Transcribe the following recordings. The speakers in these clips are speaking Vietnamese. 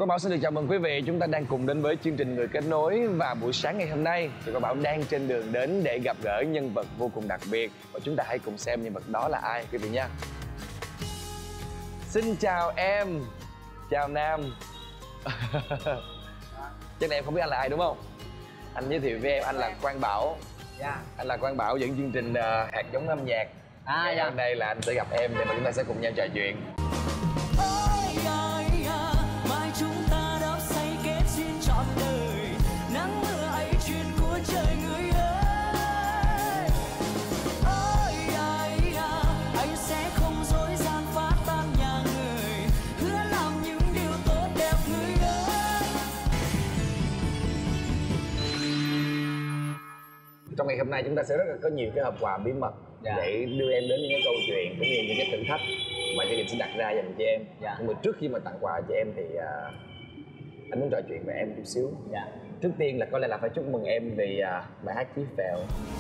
Quang Bảo xin được chào mừng quý vị. Chúng ta đang cùng đến với chương trình Người Kết Nối. Và buổi sáng ngày hôm nay thì Quang Bảo đang trên đường đến để gặp gỡ nhân vật vô cùng đặc biệt. Và chúng ta hãy cùng xem nhân vật đó là ai quý vị nha. Xin chào em. Chào Nam. Chắc là em không biết anh là ai đúng không? Anh giới thiệu với em, anh là Quang Bảo. Dạ. Anh là Quang Bảo dẫn chương trình hạt giống âm nhạc. Dạ. Hôm nay là anh sẽ gặp em để mà chúng ta sẽ cùng nhau trò chuyện. Mai chúng ta đã say kết duyên trọn đời, nắng mưa ấy chuyện của trời người ơi. Anh sẽ không dối gian phá tan nhà người, hứa làm những điều tốt đẹp người ơi. Trong ngày hôm nay chúng ta sẽ rất là có nhiều cái hộp quà bí mật để đưa em đến những cái câu chuyện cũng như những cái thử thách mà chương trình sẽ đặt ra dành cho em. Nhưng mà trước khi mà tặng quà cho em thì anh muốn trò chuyện với em một chút xíu. Trước tiên là có lẽ là phải chúc mừng em vì bài hát Chí Phèo.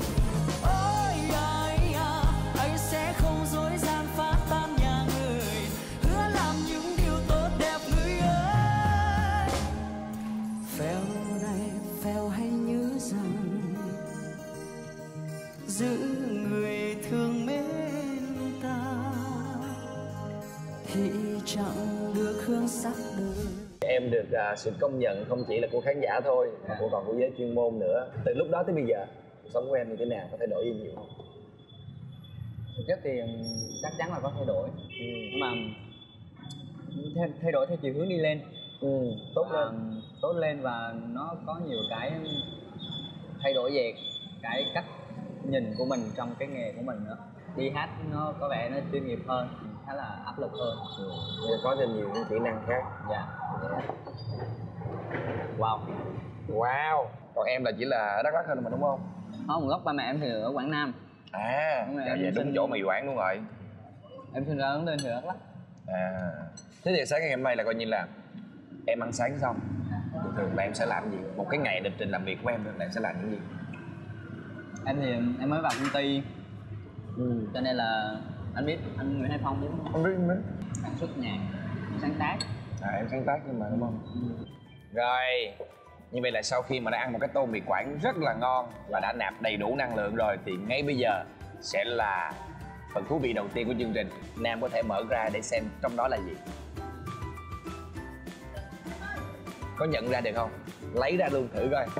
Anh sẽ không dối gian phá tan nhà người, hứa làm những điều tốt đẹp người ơi. Phèo này phèo hãy nhớ rằng giữ người thương mến ta khi chẳng được hương sắc đời. Em được sự công nhận không chỉ là của khán giả thôi mà cũng còn của giới chuyên môn nữa. Từ lúc đó tới bây giờ cuộc sống của em như thế nào, có thay đổi gì nhiều không? Thực chất thì chắc chắn là có thay đổi, nhưng mà thay đổi theo chiều hướng đi lên. Tốt lên và nó có nhiều cái thay đổi về cái cách nhìn của mình trong cái nghề của mình nữa. Đi hát nó có vẻ nó chuyên nghiệp hơn, khá là áp lực hơn. Có thêm nhiều những kỹ năng khác. Wow. Còn em là chỉ là ở Đắk Lắk thôi mà đúng không? Không, gốc ba mẹ em thì ở Quảng Nam. Vậy đúng chỗ mì Quảng luôn rồi. Em sinh ra lớn lên thì ở Đắk Lắk. Thế thì sáng ngày hôm nay là coi như là em ăn sáng xong, thường là em sẽ làm gì? Một cái ngày lịch trình làm việc của em là em sẽ làm những gì? Em thì em mới vào công ty, cho nên là anh biết anh Nguyễn Hải Phong đúng không? Không biết. Sản xuất nhạc, sáng tác. Em sáng tác nhưng mà đúng không? Rồi, như vậy là sau khi mà đã ăn một cái tô mì Quảng rất là ngon và đã nạp đầy đủ năng lượng rồi thì ngay bây giờ sẽ là phần thú vị đầu tiên của chương trình. Nam có thể mở ra để xem trong đó là gì. Có nhận ra được không? Lấy ra luôn thử coi.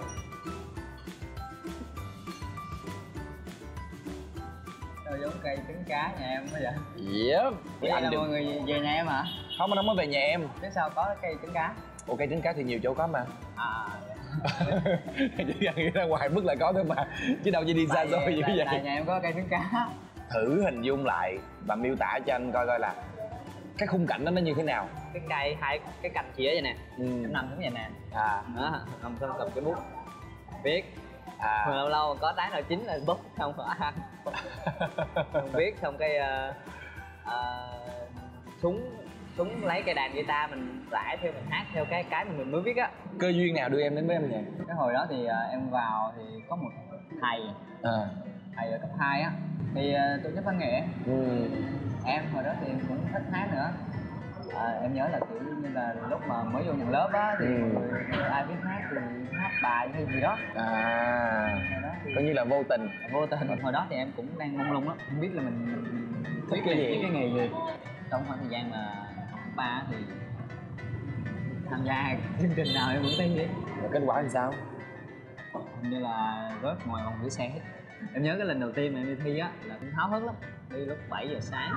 Giống cây trứng cá nhà em đó vậy. Vậy là mọi người về nhà em hả? Không, nó mới về nhà em. Thế sao có cây trứng cá? Cây trứng cá thì nhiều chỗ có mà. Chỉ cần nghĩ ra ngoài mức là có thôi mà, chứ đâu chỉ đi xa xôi như vậy. Tại nhà em có cây trứng cá. Thử hình dung lại và miêu tả cho anh coi là cái khung cảnh đó nó như thế nào. Cái cây, hai cái cành chĩa vậy nè, em nằm xuống vậy nè. Nằm xong cầm cái bút viết. Lâu lâu có trái nào chín là bút xong rồi ăn. Viết xong cái súng lấy cây đàn guitar mình rải theo, mình hát theo cái mình mới viết á. Cơ duyên nào đưa em đến với âm nhạc? Cái hồi đó thì em vào thì có một thầy ở cấp 2 á, thì tổ chức văn nghệ. Em hồi đó thì cũng thích hát nữa. Em nhớ là kiểu như là lúc mà mới vô nhận lớp á thì người ai biết hát thì hát bài hay gì đó. Coi như là vô tình. Hồi đó thì em cũng đang mông lung lắm, không biết là mình thích cái nghề gì. Trong khoảng thời gian mà cấp 3 thì tham gia chương trình nào em cũng thi đi. Và kết quả thì sao? Hình như là rớt ngoài vòng gửi xe hết. Em nhớ cái lần đầu tiên mà em đi thi á là cũng háo hức lắm, đi lúc 7 giờ sáng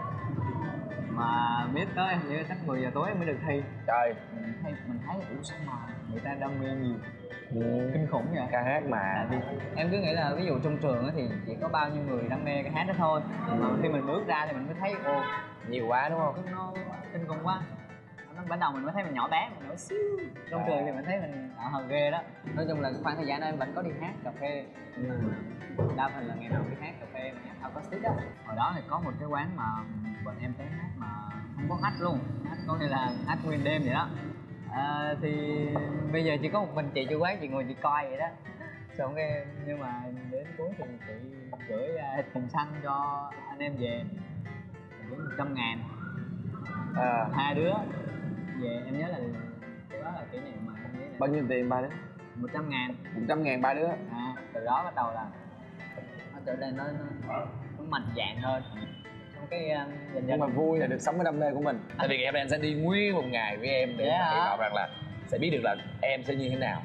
mà biết tới em như chắc 10 giờ tối em mới được thi. Trời, mình thấy sao mà người ta đam mê nhiều, kinh khủng vậy. Ca hát mà em cứ nghĩ là ví dụ trong trường á thì chỉ có bao nhiêu người đam mê cái hát đó thôi, mà khi mình bước ra thì mình mới thấy nhiều quá đúng không? Nó kinh khủng quá. Ban đầu mình mới thấy mình nhỏ bé, mình nhỏ xíu. Trong trường thì mình thấy mình hờ ghê đó. Nói chung là khoảng thời gian đó em vẫn có đi hát cà phê. Đa phần là ngày nào đi hát cà phê mà nhạc acoustic á. Hồi đó thì có một cái quán mà bọn em tới hát mà không có hát luôn, hát có nghĩa là hát nguyên đêm vậy đó. Thì bây giờ chỉ có một mình chị chủ quán, chị ngồi chị coi vậy đó. Xong cái nhưng mà đến cuối thì chị gửi tiền xăng cho anh em về, gửi 100.000. Hai đứa về em nhớ là Bao nhiêu tiền ba đứa? 100.000. 100.000 ba đứa. Từ đó bắt đầu là nó trở nên nó mạnh dạn hơn trong cái dần Nhưng mà vui là được sống cái đam mê của mình. Tại vì ngày hôm nay anh sẽ đi nguyên một ngày với em để hy vọng rằng là sẽ biết được là em sẽ như thế nào.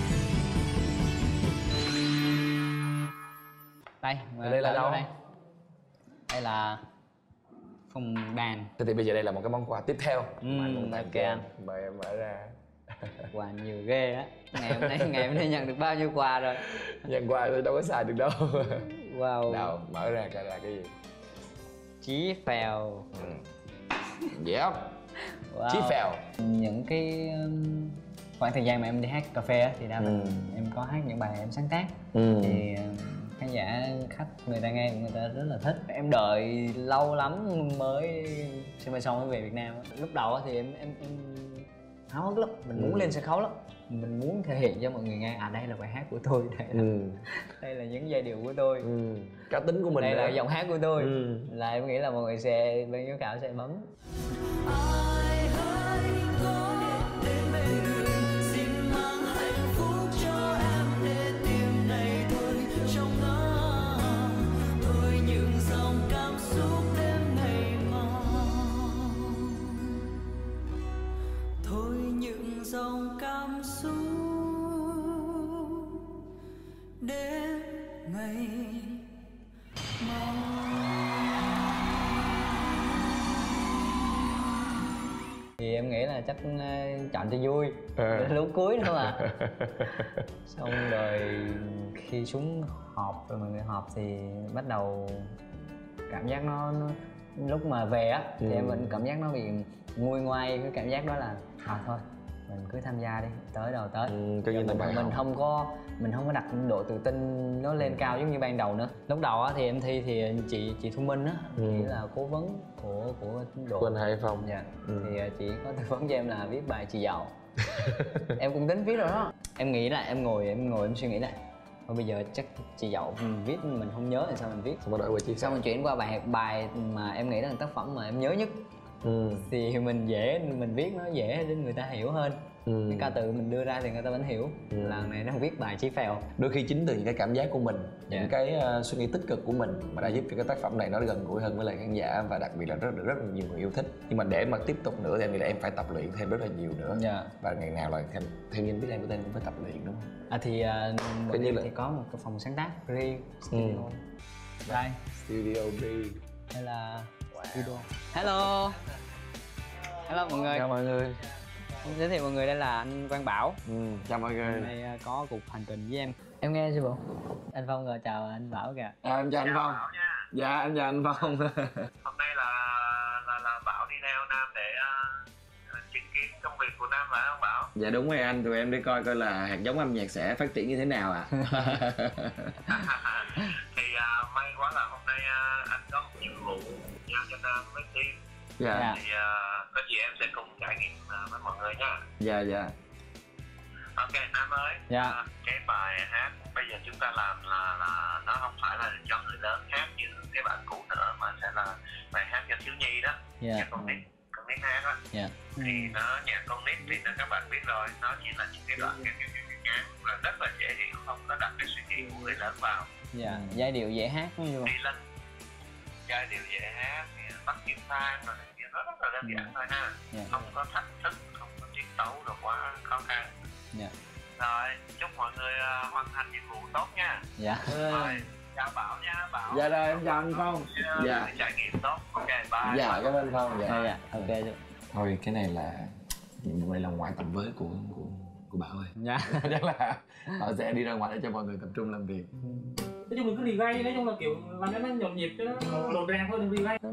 Đây là đâu? Đây là phòng bàn. Thế thì bây giờ đây là một cái món quà tiếp theo mà anh muốn tặng cho em. ok. Mời em mở ra. Quà nhiều ghê á. Ngày hôm nay nhận được bao nhiêu quà rồi? Nhận quà tôi đâu có xài được đâu. Wow. Đâu, mở ra coi là cái gì? Chí phèo. Yep. Wow. Chí phèo. Những cái khoảng thời gian mà em đi hát cà phê á thì đa phần em có hát những bài em sáng tác. Thì khán giả khách người ta nghe người ta rất là thích. Em đợi lâu lắm mới Sân Bay Sông mới về Việt Nam. Lúc đầu thì em háo hức lắm, mình muốn lên sân khấu lắm, mình muốn thể hiện cho mọi người nghe đây là bài hát của tôi, đây là những giai điệu của tôi, cá tính của mình, đây là giọng hát của tôi, là em nghĩ là mọi người sẽ ban giám khảo sẽ bấm. Dòng cảm xúc đến ngày mai. Thì em nghĩ là chắc chọn cho vui, đến lúc cuối nữa mà. Xong rồi khi xuống họp rồi mọi người họp thì bắt đầu cảm giác nó lúc mà về á thì em vẫn cảm giác nó bị nguôi ngoai, cái cảm giác đó là thôi mình cứ tham gia đi, tới đâu tới. Mình không có đặt độ tự tin nó lên cao giống như ban đầu nữa. Lúc đầu á thì em thi thì chị Thu Minh á, chị là cố vấn của đội của anh Hải Phòng. Dạ. Thì chị có tư vấn cho em là viết bài chị giàu. Em cũng tính viết rồi đó. Em nghĩ lại, em ngồi em suy nghĩ lại. Thôi bây giờ chắc chị giàu viết mình không nhớ thì sao mình viết. Xong mình chuyển qua bài mà em nghĩ là tác phẩm mà em nhớ nhất. Thì mình viết nó dễ để người ta hiểu hơn. Cái ca từ mình đưa ra thì người ta vẫn hiểu. Lần này nó viết bài chí phèo. Đôi khi chính từ những cái cảm giác của mình, những cái suy nghĩ tích cực của mình mà đã giúp cho cái tác phẩm này nó gần gũi hơn với lại khán giả, và đặc biệt là rất là nhiều người yêu thích. Nhưng mà để mà tiếp tục nữa thì em nghĩ là em phải tập luyện thêm rất là nhiều nữa. Và ngày nào là theo như biết em của tên cũng phải tập luyện, đúng không? Thì thì có một cái phòng sáng tác riêng, studio. Đây Studio B hay là studio. Hello mọi người. Chào mọi người. Em giới thiệu mọi người, đây là anh Quang Bảo. Chào mọi người. Hôm nay có cuộc hành trình với em. Em nghe chưa bộ? Anh Phong rồi, chào anh Bảo kìa. Em chào anh Phong. Dạ em chào anh Phong. Hôm nay là Bảo đi theo Nam để chứng kiến công việc của Nam, phải không Bảo? Dạ đúng rồi anh, tụi em đi coi là hạt giống âm nhạc sẽ phát triển như thế nào ạ. Thì may quá là hôm nay anh có một nhiệm vụ giao cho Nam với team. Dạ. Thì có gì em sẽ cùng trải nghiệm với mọi người nha. Dạ. Ok Nam ơi. Cái bài hát bây giờ chúng ta làm là nó không phải là cho người lớn hát như cái bản cũ nữa, mà sẽ là bài hát cho thiếu nhi đó. Nhạc con nít hát đó. Thì nó nhạc con nít thì các bạn biết rồi, nó chỉ là những cái đoạn ngắn và rất là dễ hiểu, không có đặt cái suy nghĩ của người lớn vào. Giai điệu dễ hát như vậy. Đi lên giai điệu dễ hát, bắt kịp time rồi nó rất là đơn giản thôi ha. Không có thách thức, không có tiết tấu rồi quá khó khăn. Rồi chúc mọi người hoàn thành nhiệm vụ tốt nha. Rồi chào Bảo nha Bảo. Dạ rồi em chào anh Phong. Dạ trải nghiệm tốt. Ok bye. Dạ cảm ơn anh Phong. Dạ ok. Thôi cái này là nhiệm vụ này là ngoại tầm với của Bảo ơi. Chắc là họ sẽ đi ra ngoài để cho mọi người tập trung làm việc. Nói chung mình cứ delay, nói chung là kiểu làm cho nó nhộn nhịp cho nó rộn ràng thôi, đừng delay.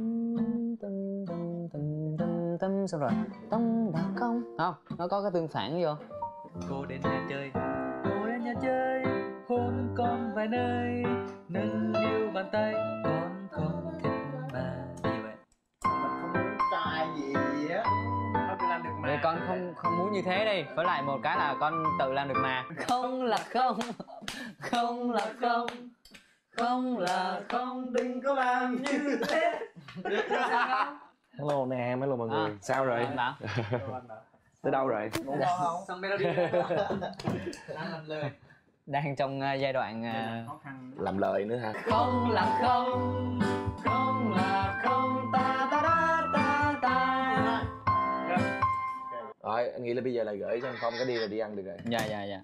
Xong rồi không, nó có cái tương phản vô. Cô đến nhà chơi, hôn con vài nơi, nâng niu bàn tay, con không thích bà. Như vậy Không muốn trai gì á, không làm được mà. Vậy con không muốn như thế đi, với lại một cái là con tự làm được mà. Không là không, không là không, không là không, đừng có làm như thế. Hello Nam, hello mọi người. Sao rồi? Anh Bảo. Tới đâu rồi? Ngủ ngon không? Xong melody đang làm lời. Đang trong giai đoạn Khó khăn. Làm lời nữa hả? không là không, không là không, ta ta ta ta ta. Rồi anh nghĩ là bây giờ là gửi cho anh Phong cái đi rồi đi ăn được rồi. Dạ dạ dạ.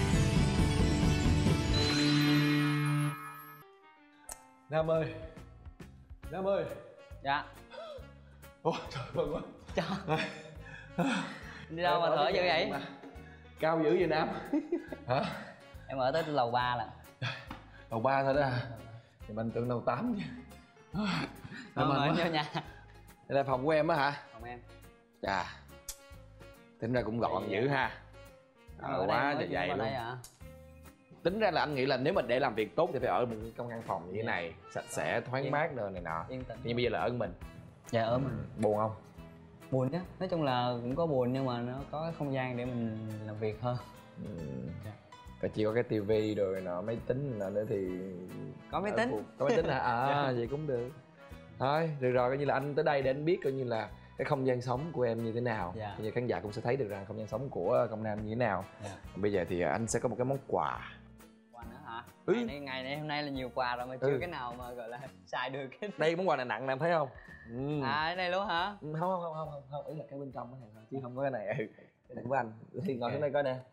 Nam ơi, Nam ơi. Dạ. Ôi trời ơi quá. Trời. Đi đâu mà thở dữ vậy? Cao dữ vậy Nam? Hả? Em ở tới lầu 3 là. Lầu 3 thôi đó à? Thì mình tưởng lầu 8 chứ. Không ở vô nhà. Đây là phòng của em á hả? Phòng em. Chà, tính ra cũng gọn dữ ha. Quá trời dày luôn. Tính ra là anh nghĩ là nếu mình để làm việc tốt thì phải ở một trong căn phòng như thế này, sạch sẽ, thoáng mát rồi này nọ. Nhưng bây giờ là ở mình. Dạ ở mình. Buồn không? Buồn chứ, nói chung là cũng có buồn nhưng mà nó có cái không gian để mình làm việc hơn. Và chỉ có cái tivi rồi nọ, máy tính nọ nữa thì... Có máy tính. Có máy tính hả? Vậy cũng được. Thôi, được rồi, coi như là anh tới đây để anh biết coi như là cái không gian sống của em như thế nào. Coi như khán giả cũng sẽ thấy được rằng không gian sống của Công Nam như thế nào. Bây giờ thì anh sẽ có một cái món quà. Quà nữa hả? Ngày này hôm nay là nhiều quà rồi mà chưa cái nào mà gọi là xài được cái... Đây món quà này nặng nè, em thấy không? cái này luôn hả? Không, ý là cái bên trong cái này thôi chứ không có cái này. Cái này của anh. Thì ngồi xuống đây coi nè.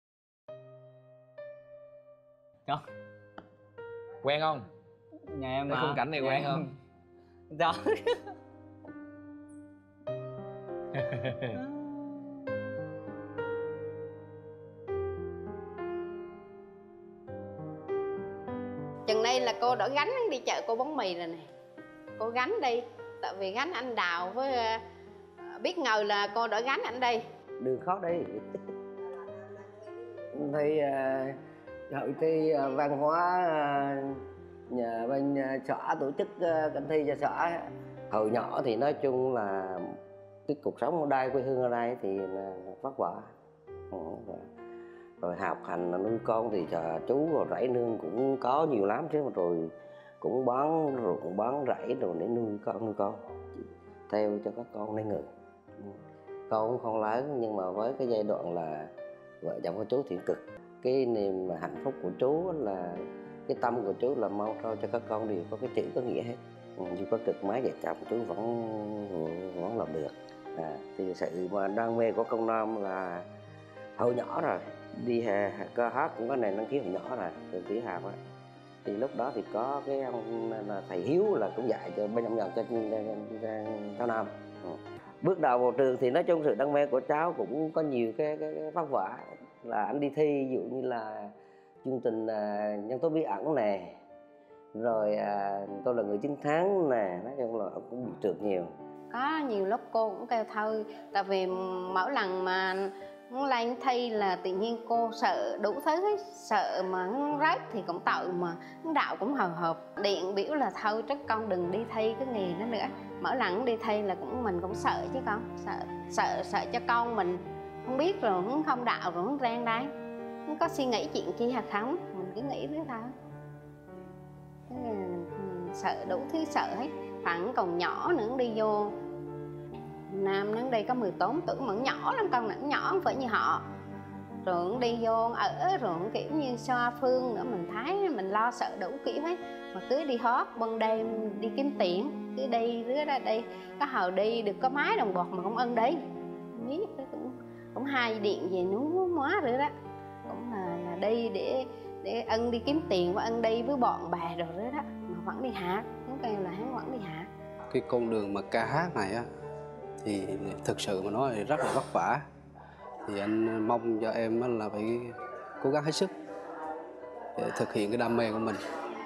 Trời. Quen không? Nhà em mà. Cái khung cảnh này quen không? Trời. Chừng đây là cô đã gánh đi chợ cô bánh mì rồi nè. Cô gánh đi, tại vì gánh anh Đào với biết ngờ là cô đã gánh anh đây. Đường khó đi. Thì hội thi văn hóa nhà bên xã tổ chức cạnh thi cho xã. Hồi nhỏ thì nói chung là cái cuộc sống ở đây, quê hương ở đây thì là vất vả. Rồi học hành nuôi con thì chú rồi rẫy nương cũng có nhiều lắm chứ, mà rồi cũng bán ruộng bán rẫy rồi để nuôi con theo cho các con lấy người. Con cũng không lớn nhưng mà với cái giai đoạn là vợ chồng của chú thì cực. Cái niềm hạnh phúc của chú là cái tâm của chú là mong cho các con đều có cái chữ có nghĩa hết. Dù có cực mấy vợ chồng chú vẫn làm được. Thì sự mà đam mê của Công Nam là hồi nhỏ rồi, đi ca hát cũng có nền năng khiếu hồi nhỏ rồi, từ tiểu học á. Thì lúc đó thì có cái ông là thầy Hiếu là cũng dạy cho bên âm nhạc cho cháu Nam. Bước đầu vào trường thì nói chung sự đam mê của cháu cũng có nhiều cái vất vả. Là anh đi thi ví dụ như là chương trình nhân tố bí ẩn nè, rồi tôi là người chiến thắng nè, nói chung là cũng bị trượt nhiều. Có nhiều lúc cô cũng kêu thôi, tại vì mỗi lần mà muốn lên thi là tự nhiên cô sợ đủ thứ hết. Sợ mà rớt thì cũng tội, mà đạo cũng hồi hộp. Điện biểu là thôi chắc con đừng đi thi cái nghề đó nữa. Mỗi lần đi thi là mình cũng sợ chứ con. Sợ cho con mình không biết rồi không đạo rồi không rang đấy. Không có suy nghĩ chuyện chi hả không, mình cứ nghĩ thế thôi. Sợ đủ thứ sợ hết. Phẳng còn nhỏ nữa đi vô Nam nó đây có 14 tuổi mà nhỏ lắm, con nó nhỏ không phải như họ. Rồi đi vô ở rồi kiểu như xoa phương nữa, mình thấy mình lo sợ đủ kiểu hết. Mà cứ đi hót ban đêm đi kiếm tiền, cứ đi rứa ra đây. Có hồi đi được có mấy đồng bột mà không ân đi. Biết cũng hai điện về núi móa rồi đó. Cũng là đi để ân đi kiếm tiền và ân đi với bọn bè rồi đó. Mà vẫn đi hát, nó kêu là hắn vẫn đi hát. Cái con đường mà ca hát này á thì thực sự mà nói thì rất là vất vả. Thì anh mong cho em là phải cố gắng hết sức để thực hiện cái đam mê của mình.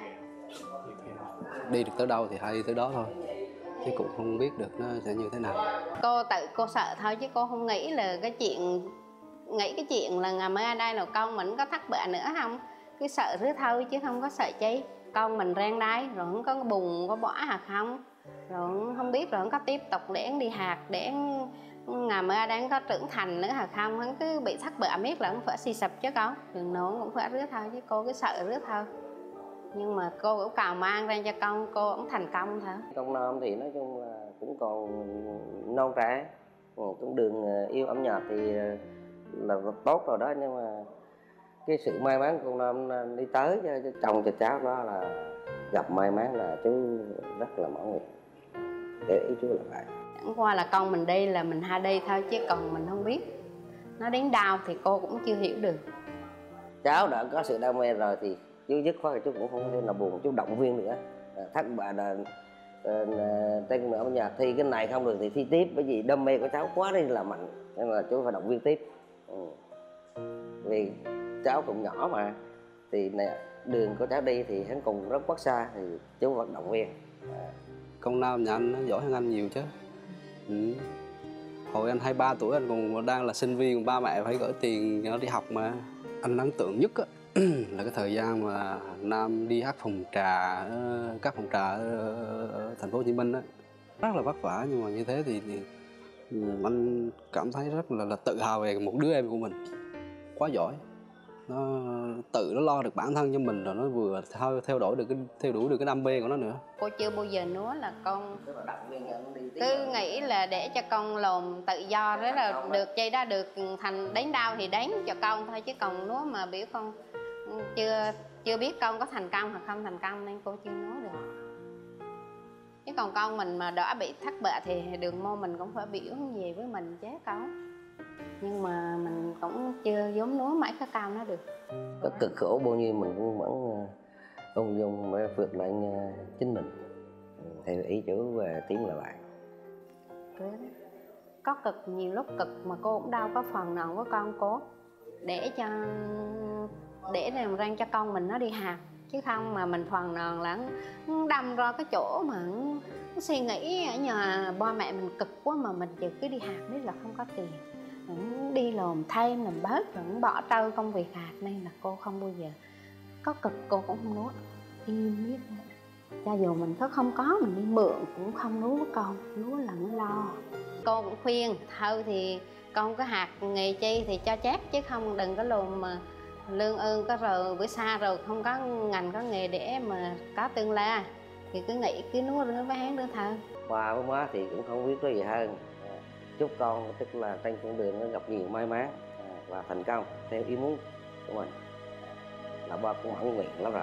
Đi được tới đâu thì hãy đi tới đó thôi, chứ cũng không biết được nó sẽ như thế nào. Cô sợ thôi chứ cô không nghĩ là cái chuyện là ngày mai ở đây là con mình có thắt bẹ nữa không. Cứ sợ rứa thôi chứ không có sợ chi. Con mình rang đây rồi không có buồn có bỏ hạt không. Rồi không biết rồi không có tiếp tục để đi hạt để ngày mai đang có trưởng thành nữa hả không. Hắn cứ bị thắt bẹ miết là không phải suy sụp chứ con. Đừng nổ cũng phải rứa thôi chứ cô cứ sợ rứa thôi. Nhưng mà cô cũng cào mang ra cho con, cô cũng thành công thôi. Công Nam thì nói chung là cũng còn non trẻ, con đường yêu âm nhạc thì là tốt rồi đó, nhưng mà cái sự may mắn con Nam đi tới cho chồng cho cháu đó là gặp may mắn là chú rất là mãn nguyện, để ý chú là vậy. Chẳng qua là con mình đi là mình hay đi thôi, chứ còn mình không biết nó đến đâu thì cô cũng chưa hiểu được. Cháu đã có sự đam mê rồi thì chú dứt khoát chú cũng không thể nào buồn, chú động viên nữa. Thất bại là trên âm nhạc thi cái này không được thì thi tiếp, bởi vì đam mê của cháu quá đi là mạnh, nên là chú phải động viên tiếp. Vì cháu cũng nhỏ mà, thì nè, đường của cháu đi thì hắn cùng rất quá xa, thì chú vẫn động viên. Con Nam nhà anh nó giỏi hơn anh nhiều chứ. Hồi anh 23 tuổi anh còn đang là sinh viên, ba mẹ phải gửi tiền cho nó đi học mà. Anh ấn tượng nhất á là cái thời gian mà Nam đi hát phòng trà, các phòng trà ở thành phố Hồ Chí Minh á, rất là vất vả, nhưng mà như thế thì anh cảm thấy rất là tự hào về một đứa em của mình, quá giỏi. Nó tự nó lo được bản thân cho mình, rồi nó vừa theo đuổi được cái đam mê của nó nữa. Cô chưa bao giờ nói là con cứ nghĩ là để cho con làm tự do, thế là được chơi đó, được thành đánh đau thì đánh cho con thôi, chứ còn nói mà biểu con chưa biết con có thành công hoặc không thành công nên cô chưa nói được. Chứ còn con mình mà đã bị thất bại thì đường môn mình cũng phải biểu gì với mình chứ con. Nhưng mà mình cũng chưa dám nói mấy cái câu nó được. Có cực khổ bao nhiêu mình cũng vẫn ung dung để vượt lại chính mình, theo ý chú và tiến là lại. Có cực, nhiều lúc cực mà cô cũng đâu có phần nào với con cô để làm răng cho con mình nó đi học, chứ không mà mình phần nào là đâm ra cái chỗ mà nó suy nghĩ ở nhà ba mẹ mình cực quá mà mình chỉ cứ đi học biết là không có tiền, đi làm thêm làm bớt rồi bỏ trâu công việc hạt, nên là cô không bao giờ có cực, cô cũng không nói im biết. Cho dù mình có không có mình đi mượn cũng không nói với con, nói là nó lo. Cô cũng khuyên thôi thì con có hạt nghề chi thì cho chép, chứ không đừng có lùm mà lương ơn có rồi bữa xa rồi không có ngành có nghề để mà có tương lai, thì cứ nghĩ cứ nói với hắn đứa thơ. Bà với má thì cũng không biết cái gì hơn. Chúc con tức là trên con đường nó gặp nhiều may mắn và thành công theo ý muốn của mình, là ba cũng mãn nguyện lắm rồi.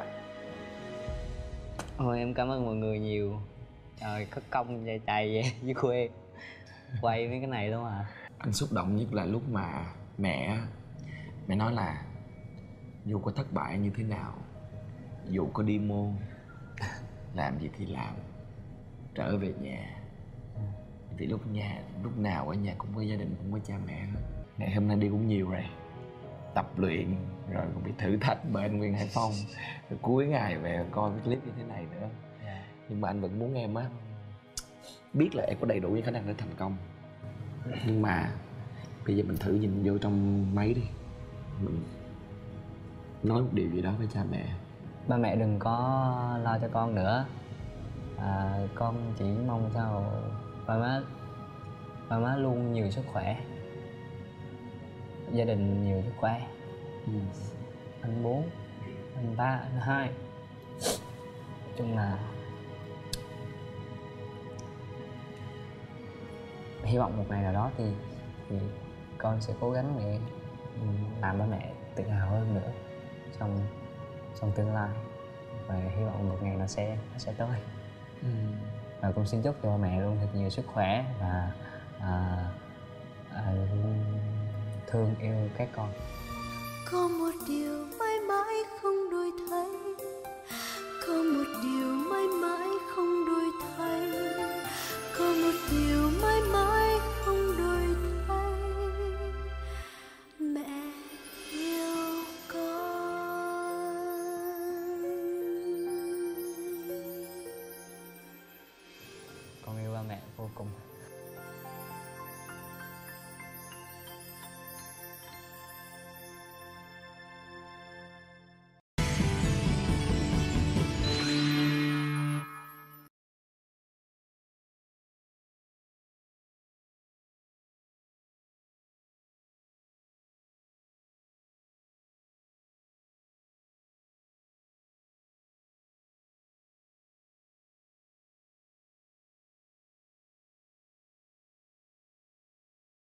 Ôi em cảm ơn mọi người nhiều. Trời, có công chạy về với quê quay mấy cái này luôn à. Anh xúc động nhất là lúc mà mẹ nói là dù có thất bại như thế nào, dù có đi môn làm gì thì làm, trở về nhà. Thì lúc nào ở nhà cũng có gia đình, cũng có cha mẹ hết. Ngày hôm nay đi cũng nhiều rồi, tập luyện rồi còn bị thử thách bên Nguyên Hải Phong, rồi cuối ngày về coi cái clip như thế này nữa. Nhưng mà anh vẫn muốn em á biết là em có đầy đủ những khả năng để thành công. Nhưng mà bây giờ mình thử nhìn vô trong máy đi, mình nói một điều gì đó với cha mẹ. Ba mẹ đừng có lo cho con nữa, con chỉ mong sao ba má luôn nhiều sức khỏe, gia đình nhiều sức khỏe. Anh 4, anh 3, anh 2, nói chung là hy vọng một ngày nào đó thì con sẽ cố gắng để làm ba mẹ tự hào hơn nữa trong tương lai, và hy vọng một ngày nó sẽ tới. Và con xin chúc cho ba mẹ luôn thật nhiều sức khỏe và thương yêu các con. Có một điều mãi mãi không đổi thay, có một điều mãi mãi không đổi thay, có một điều mãi mãi không đổi thay, mẹ yêu con. Con yêu ba mẹ vô cùng.